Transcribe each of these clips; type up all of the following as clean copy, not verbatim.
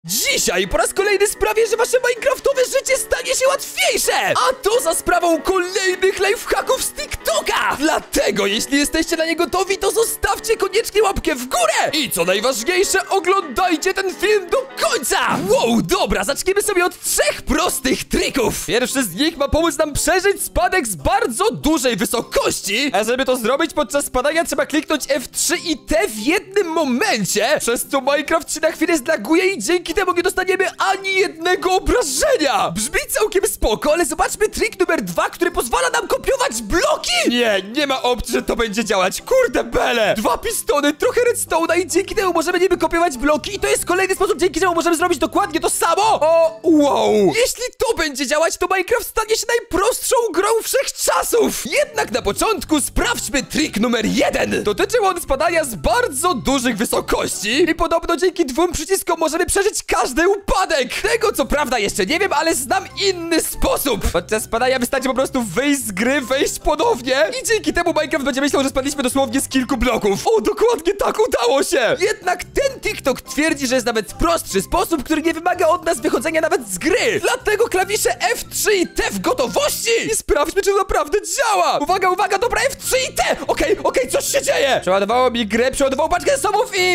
Dzisiaj po raz kolejny sprawię, że wasze minecraftowe życie stanie się łatwiejsze! A to za sprawą kolejnych lifehacków z TikToka! Dlatego, jeśli jesteście na nie gotowi, to zostawcie koniecznie łapkę w górę! I co najważniejsze, oglądajcie ten film do końca! Wow, dobra, zaczniemy sobie od 3 prostych trików! Pierwszy z nich ma pomóc nam przeżyć spadek z bardzo dużej wysokości, a żeby to zrobić podczas spadania trzeba kliknąć F3 i T w jednym momencie, przez co Minecraft się na chwilę zlaguje i dzięki temu nie dostaniemy ani jednego obrażenia! Brzmi całkiem spoko, ale zobaczmy trik numer 2, który pozwala nam kopiować bloki! Nie ma opcji, że to będzie działać, kurde bele! 2 pistony, trochę redstone'a i dzięki temu możemy niby kopiować bloki i to jest kolejny sposób, dzięki czemu możemy zrobić dokładnie to samo! O, wow! Jeśli to będzie działać, to Minecraft stanie się najprostszą grą wszechczasów! Jednak na początku sprawdźmy trik numer 1! Dotyczył on spadania z bardzo dużych wysokości i podobno dzięki 2 przyciskom możemy przeżyć każdy upadek! Tego co prawda jeszcze nie wiem, ale znam inny sposób! Podczas spadania wystarczy po prostu wyjść z gry, wejść ponownie i dzięki temu Minecraft będzie myślał, że spadliśmy dosłownie z kilku bloków. O, dokładnie tak, udało się! Jednak ten TikTok twierdzi, że jest nawet prostszy sposób, który nie wymaga od nas wychodzenia nawet z gry. Dlatego klawisze F3 i T w gotowości! I sprawdźmy, czy to naprawdę działa! Uwaga, dobra, F3 i T! Okej, coś się dzieje! Przeładowało mi grę, przeładowało paczkę zasobów i...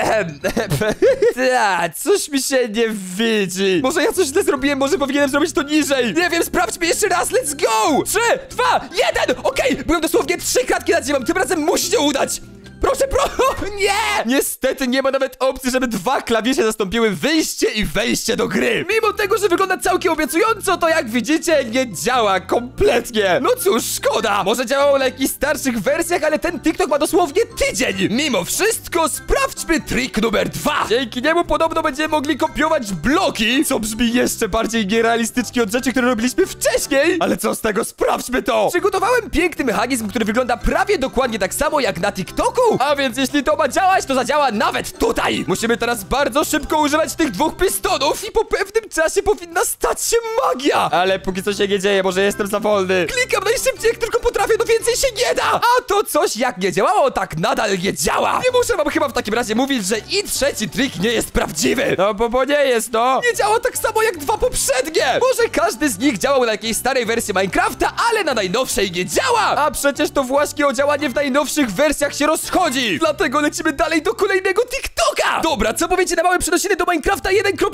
coś mi się nie widzi. Może ja coś źle zrobiłem, może powinienem zrobić to niżej. Nie wiem, sprawdźmy jeszcze raz, let's go! 3, 2, 1! Okej, byłem dosłownie 3 kratki nad ziemią, tym razem musi się udać! Proszę, nie! Niestety nie ma nawet opcji, żeby 2 klawisze zastąpiły wyjście i wejście do gry. Mimo tego, że wygląda całkiem obiecująco, to jak widzicie, nie działa kompletnie. No cóż, szkoda. Może działało na jakichś starszych wersjach, ale ten TikTok ma dosłownie tydzień. Mimo wszystko, sprawdźmy trik numer 2. Dzięki niemu podobno będziemy mogli kopiować bloki, co brzmi jeszcze bardziej nierealistycznie od rzeczy, które robiliśmy wcześniej. Ale co z tego, sprawdźmy to. Przygotowałem piękny mechanizm, który wygląda prawie dokładnie tak samo jak na TikToku. A więc jeśli to ma działać, to zadziała nawet tutaj! Musimy teraz bardzo szybko używać tych 2 pistonów i po pewnym czasie powinna stać się magia! Ale póki co się nie dzieje, może jestem za wolny. Klikam najszybciej jak tylko potrafię, no więcej się nie da! A to coś jak nie działało, tak nadal nie działa! Nie muszę wam chyba w takim razie mówić, że i trzeci trik nie jest prawdziwy! No bo nie jest, no! Nie działa tak samo jak 2 poprzednie! Może każdy z nich działał na jakiejś starej wersji Minecrafta, ale na najnowszej nie działa! A przecież to właśnie o działanie w najnowszych wersjach się rozchodzi! Dlatego lecimy dalej do kolejnego TikToka! Dobra, co powiecie na małe przenosiny do Minecrafta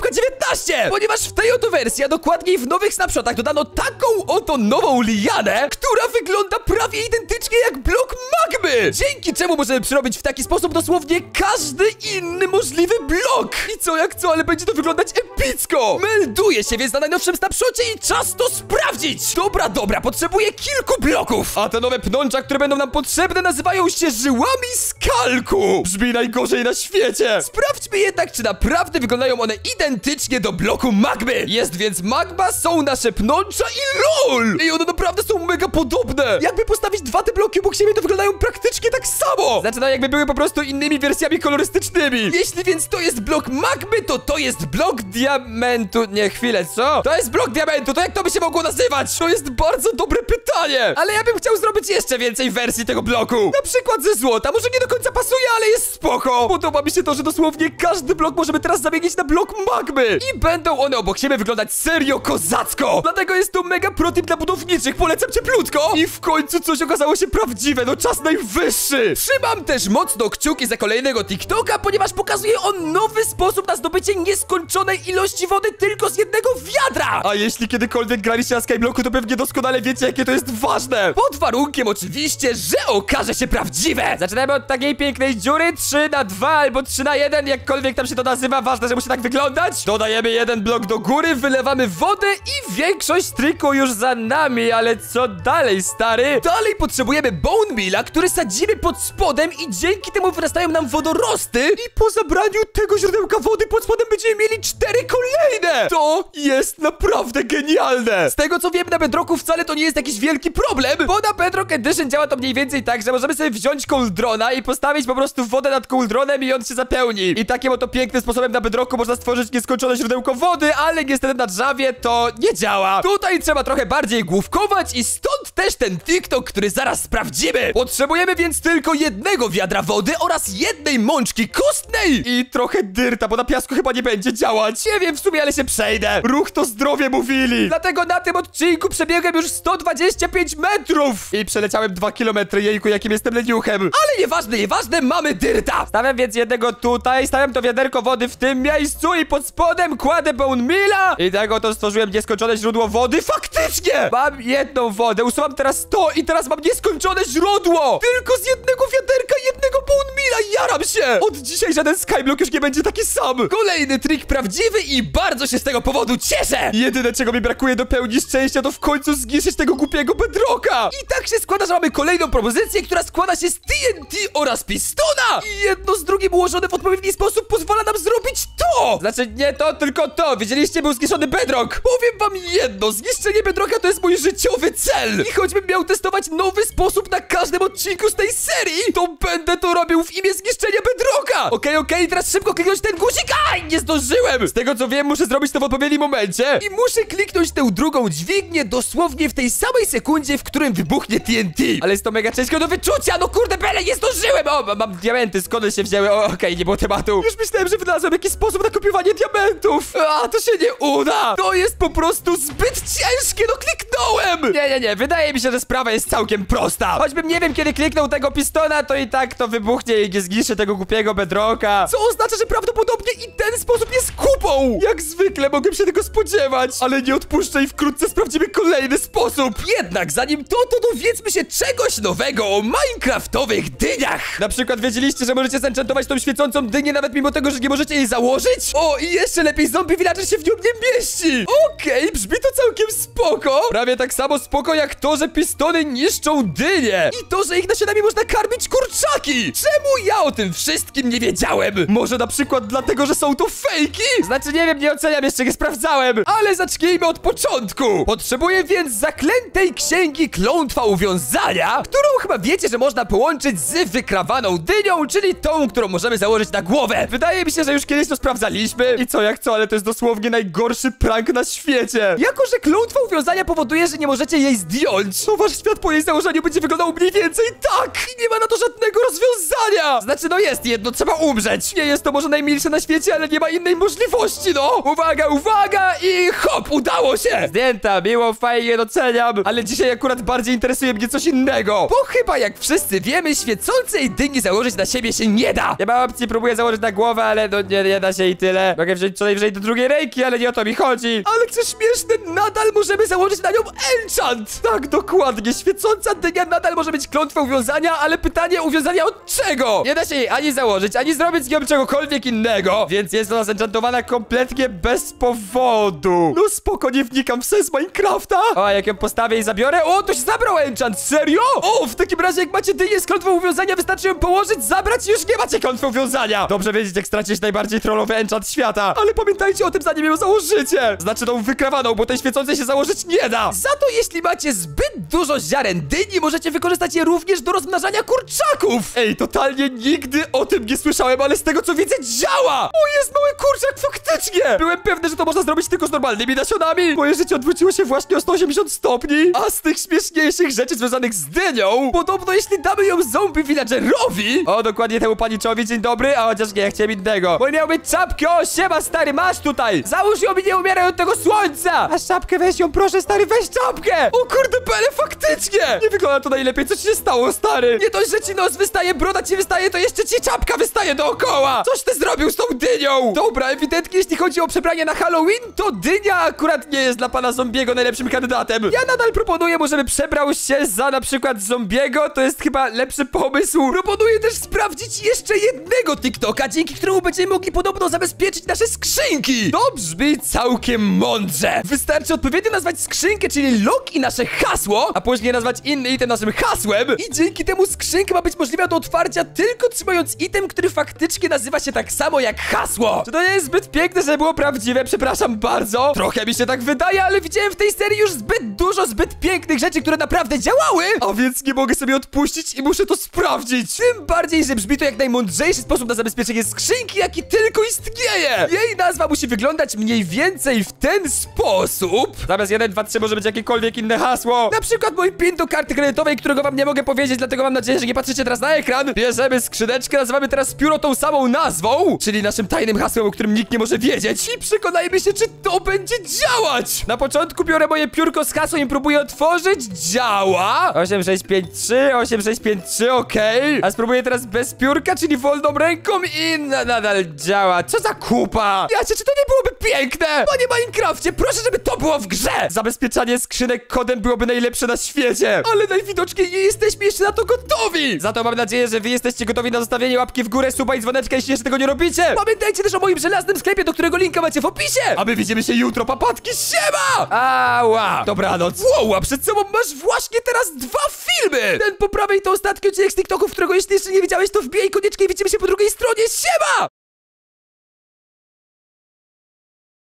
1.19? Ponieważ w tej oto wersji, a dokładniej w nowych snapshotach dodano taką oto nową lianę, która wygląda prawie identycznie jak blok magmy! Dzięki czemu możemy przerobić w taki sposób dosłownie każdy inny możliwy blok! I co jak co, ale będzie to wyglądać epicko! Melduje się więc na najnowszym snapshocie i czas to sprawdzić! Dobra, potrzebuję kilku bloków! A te nowe pnącza, które będą nam potrzebne, nazywają się żyłami skalku! Brzmi najgorzej na świecie! Sprawdźmy jednak, czy naprawdę wyglądają one identycznie do bloku magmy! Jest więc magma, są nasze pnącza i LOL! I one naprawdę są mega podobne! Jakby postawić 2 te bloki obok siebie, to wyglądają praktycznie tak samo! Znaczy, no jakby były po prostu innymi wersjami kolorystycznymi! Jeśli więc to jest blok magmy, to jest blok diamentu... Nie, chwilę, co? To jest blok diamentu, to jak to by się mogło nazywać? To jest bardzo dobre pytanie! Ale ja bym chciał zrobić jeszcze więcej wersji tego bloku! Na przykład ze złota, może nie do końca pasuje, ale jest spoko! Podoba mi się to, że dosłownie każdy blok możemy teraz zamienić na blok magmy! I będą one obok siebie wyglądać serio kozacko! Dlatego jest to mega protip dla budowniczych, polecam cieplutko! I w końcu coś okazało się prawdziwe, no czas najwyższy! Trzymam też mocno kciuki za kolejnego TikToka, ponieważ pokazuje on nowy sposób na zdobycie nieskończonej ilości wody tylko z jednego wiadra! A jeśli kiedykolwiek graliście na Skyblocku, to pewnie doskonale wiecie, jakie to jest ważne! Pod warunkiem oczywiście, że okaże się prawdziwe! Zaczynamy od takiej pięknej dziury 3×2 albo 3×1, jakkolwiek tam się to nazywa, ważne, że musi tak wyglądać. Dodajemy 1 blok do góry, wylewamy wodę i większość triku już za nami, ale co dalej, stary? Dalej potrzebujemy bone meala, który sadzimy pod spodem i dzięki temu wyrastają nam wodorosty i po zabraniu tego źródełka wody pod spodem będziemy mieli 4 kolejne! To jest naprawdę genialne! Z tego co wiem, na Bedrocku wcale to nie jest jakiś wielki problem, bo na Bedrock Edition działa to mniej więcej tak, że możemy sobie wziąć cauldrona i postawić po prostu wodę nad cauldronem i on się zapełni. I takim oto pięknym sposobem na Bedrocku można stworzyć nieskończone źródełko wody, ale niestety na Javie to nie działa. Tutaj trzeba trochę bardziej główkować i stąd też ten TikTok, który zaraz sprawdzimy. Potrzebujemy więc tylko jednego wiadra wody oraz jednej mączki kostnej i trochę dyrta, bo na piasku chyba nie będzie działać. Nie wiem w sumie, ale się przejdę. Ruch to zdrowie mówili. Dlatego na tym odcinku przebiegłem już 125 metrów i przeleciałem 2 kilometry. Jejku, jakim jestem leniuchem. Ale nieważne, mamy dyrta. Stawiam więc jednego tutaj, stawiam to wiaderko wody w tym miejscu i pod spodem kładę bone meala. I tak oto stworzyłem nieskończone źródło wody. Faktycznie! Mam jedną wodę, usuwam teraz to i teraz mam nieskończone źródło. Tylko z jednego wiaderka, jednego bone meala. Jaram się! Od dzisiaj żaden skyblock już nie będzie taki sam. Kolejny trik prawdziwy i bardzo się z tego powodu cieszę. Jedyne, czego mi brakuje do pełni szczęścia, to w końcu zniszczyć tego głupiego Bedrocka. I tak się składa, że mamy kolejną propozycję, która składa się z TNT oraz pistona. I jedno z drugim ułożone w odpowiedni sposób pozwala nam zrobić to. Znaczy nie to, tylko to. Widzieliście, był zniszczony Bedrock. Powiem wam jedno, zniszczenie Bedrocka to jest mój życiowy cel. I choćbym miał testować nowy sposób na każdym odcinku z tej serii, to będę to robił w imię zniszczenia Bedrocka. Okej, teraz szybko kliknąć ten guzik. Aj, nie zdążyłem. Z tego co wiem, muszę zrobić to w odpowiednim momencie. I muszę kliknąć tę drugą dźwignię dosłownie w tej samej sekundzie, w którym wybuchnie TNT. Ale jest to mega ciężko do wyczucia. No kurde, bele, nie zdążyłem. O, mam diamenty, skąd one się wzięły? Okej, nie było tematu. Już myślałem, że wynalazłem jakiś sposób na kopiowanie diamentów. A, to się nie uda. To jest po prostu zbyt ciężkie. No kliknąłem. Nie. Wydaje mi się, że sprawa jest całkiem prosta. Choćbym nie wiem, kiedy kliknął tego pistona, to i tak to wybuchnie i nie zniszczy tego głupiego Bedrocka. Co oznacza, że prawdopodobnie i ten sposób jest kupą. Jak zwykle mogłem się tego spodziewać. Ale nie odpuszczę i wkrótce sprawdzimy kolejny sposób. Jednak zanim to dowiedzmy się czegoś nowego o minecraftowych dyniach. Na przykład wiedzieliście, że możecie zenchantować tą świecącą dynię nawet mimo tego, że nie możecie jej założyć? O, i jeszcze lepiej zombie villager się w nią nie mieści. Okej, brzmi to całkiem spoko. Prawie tak samo spoko jak to, że pistony niszczą dynie. I to, że ich nasionami można karmić kurczaki. Czemu ja o tym wszystkim nie wiedziałem? Może na przykład dlatego, że są to fejki? Znaczy nie wiem, nie oceniam, jeszcze nie sprawdzałem. Ale zacznijmy od początku. Potrzebuję więc zaklętej księgi klątwa uwiązania, którą chyba wiecie, że można połączyć z wykrawaną dynią, czyli tą, którą możemy założyć na głowę. Wydaje mi się, że już kiedyś to sprawdzaliśmy. I co jak co, ale to jest dosłownie najgorszy prank na świecie. Jako, że klątwa uwiązania powoduje, że nie możecie jej zdjąć, to wasz świat po jej założeniu będzie wyglądał mniej więcej tak. I nie ma na to żadnego rozwiązania. Znaczy, no jest jedno, trzeba umrzeć. Nie jest to może najmilsze na świecie, ale nie ma innej możliwości, no. Uwaga i hop, udało się. Zdjęta, miło, fajnie, doceniam. Ale dzisiaj akurat bardziej interesuje mnie coś innego. Bo chyba jak wszyscy wiemy, świecącej dyni założyć na siebie się nie da. Nie ma opcji, próbuję założyć na głowę, ale no nie da się i tyle. Mogę wziąć co najwyżej do drugiej ręki, ale nie o to mi chodzi. Ale co śmieszne, nadal możemy założyć na nią enchant. Tak, dokładnie, świecąca dynia nadal może mieć klątwę uwiązania, ale pytanie, uwiązania od czego? Nie da się jej ani założyć, ani zrobić z nią czegokolwiek innego, więc jest ona zenchantowana kompletnie bez powodu. No spoko, nie wnikam w sens Minecrafta. O, jak ją postawię i zabiorę, o, to się zabrał enchant, serio? O, w takim razie jak macie dynię z klątwą uwiązania, wystarczy ją położyć, zabrać i już nie macie klątwy uwiązania. Dobrze wiedzieć, jak stracić najbardziej trollowy enchant świata. Ale pamiętajcie o tym, zanim ją założycie. Znaczy tą wykrawaną, bo tej świecącej się założyć nie da. Za to jeśli macie zbyt dużo ziaren dyni, możecie wykorzystać je również do rozmnażania kurczaków. Ej, totalnie nigdy o tym nie słyszałem, ale z tego co widzę działa. O, jest mały kurczak, faktycznie. Byłem pewny, że to można zrobić tylko z normalnymi nasionami. Moje życie odwróciło się właśnie o 180 stopni. A z tych śmieszniejszych rzeczy związanych z dynią, podobno jeśli damy ją zombie villagerowi, o, dokładnie temu paniczowi, dzień dobry, a chociaż nie, chciałem innego, bo miał mieć czapkę, o, siema stary, masz tutaj. Załóż ją i nie umieraj od tego słońca. Masz czapkę, weź ją, proszę stary, weź czapkę. O kurde, Pele, faktycznie. Nie wygląda to najlepiej, co ci się stało, stary? Nie dość, że ci nos wystaje, broda ci wystaje, to jeszcze ci czapka wystaje dookoła. Coś ty zrobił z tą dynią. Dobra, ewidentnie jeśli chodzi o przebranie na Halloween, to dynia akurat nie jest dla pana zombiego najlepszym kandydatem. Ja nadal proponuję mu, żeby przebrał się za na przykład zombiego, to jest chyba lepszy pomysł. Proponuję też sprawdzić jeszcze jednego TikToka, dzięki któremu będziemy mogli podobno zabezpieczyć nasze skrzynki. To brzmi całkiem mądrze. Wystarczy odpowiednio nazwać skrzynkę, czyli log i nasze hasło, a później nazwać inny item naszym hasłem i dzięki temu skrzynka ma być możliwa do otwarcia tylko trzymając item, który faktycznie nazywa się tak samo jak hasło. Czy to nie jest zbyt piękne piękne, że było prawdziwe, przepraszam bardzo. Trochę mi się tak wydaje, ale widziałem w tej serii już zbyt dużo, zbyt pięknych rzeczy, które naprawdę działały. A więc nie mogę sobie odpuścić i muszę to sprawdzić. Tym bardziej, że brzmi to jak najmądrzejszy sposób na zabezpieczenie skrzynki, jaki tylko istnieje. Jej nazwa musi wyglądać mniej więcej w ten sposób. Zamiast 1, 2, 3 może być jakiekolwiek inne hasło. Na przykład mój PIN do karty kredytowej, którego wam nie mogę powiedzieć, dlatego mam nadzieję, że nie patrzycie teraz na ekran. Bierzemy skrzyneczkę, nazywamy teraz pióro tą samą nazwą, czyli naszym tajnym hasłem, o którym nikt nie może wiedzieć. I przekonajmy się, czy to będzie działać. Na początku biorę moje piórko z hasłem i próbuję otworzyć. Działa. 8653, 8653, okej. A spróbuję teraz bez piórka, czyli wolną ręką i nadal działa. Co za kupa. Jacie, czy to nie byłoby piękne? Panie Minecrafcie, proszę, żeby to było w grze. Zabezpieczanie skrzynek kodem byłoby najlepsze na świecie. Ale najwidoczniej nie jesteśmy jeszcze na to gotowi. Za to mam nadzieję, że wy jesteście gotowi na zostawienie łapki w górę, suba i dzwoneczka, jeśli jeszcze tego nie robicie. Pamiętajcie też o moim żelaznym sklepie, do którego linka macie w opisie. A my widzimy się jutro, papatki, siema! Ała! Dobranoc. Wow, a przed sobą masz właśnie teraz 2 filmy. Ten po prawej to ostatni odcinek z TikToku, którego jeśli jeszcze nie widziałeś, to wbijaj koniecznie i widzimy się po drugiej stronie, siema!